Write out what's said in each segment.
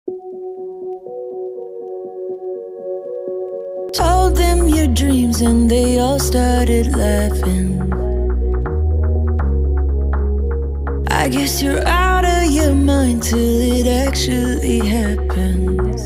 Told them your dreams and they all started laughing. I guess you're out of your mind till it actually happens.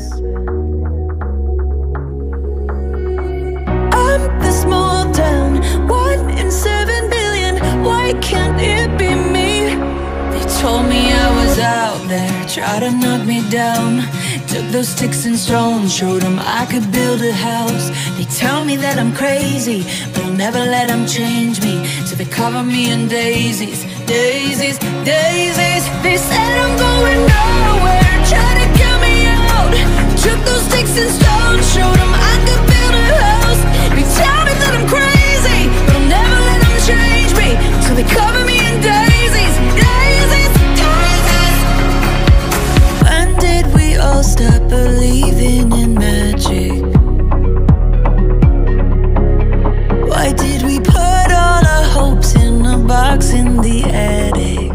I'm the small town, 1 in 7 billion. Why can't it be me? They told me I was out there, tried to knock me down. Took those sticks and stones, showed them I could build a house. They tell me that I'm crazy, but I'll never let them change me. So they cover me in daisies, daisies, daisies. They said I'm going nowhere, trying to get me out. Took those sticks and stones, showed them I could build a house. They tell me that I'm crazy, but I'll never let them change me. So they cover me in daisies, daisies, daisies. When did we all stop believing in magic? Why did we put all our hopes in a box in the attic?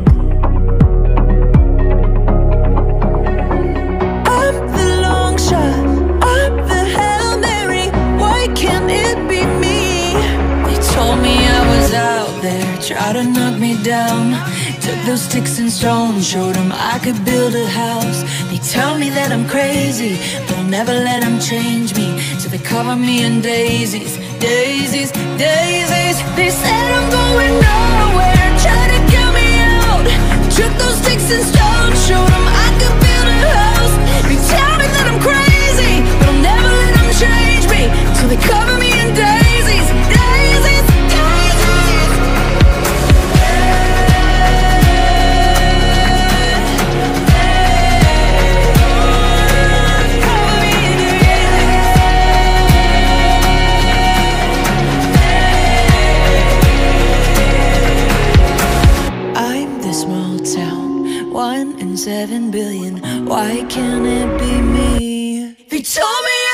I'm the long shot, I'm the Hail Mary. Why can't it be me? They told me I was out there, tried to knock me down. Took those sticks and stones, showed them I could build a house. They tell me that I'm crazy, but I'll never let them change me. So they cover me in daisies, daisies, daisies. They said I'm going nowhere, trying to get me out. Took those sticks and stones, showed them I could build a house. They tell me that I'm crazy, but I'll never let them change me. So they cover me in daisies, daisies, daisies. I'm the small town, 1 in 7 billion. Why can't it be me? They told me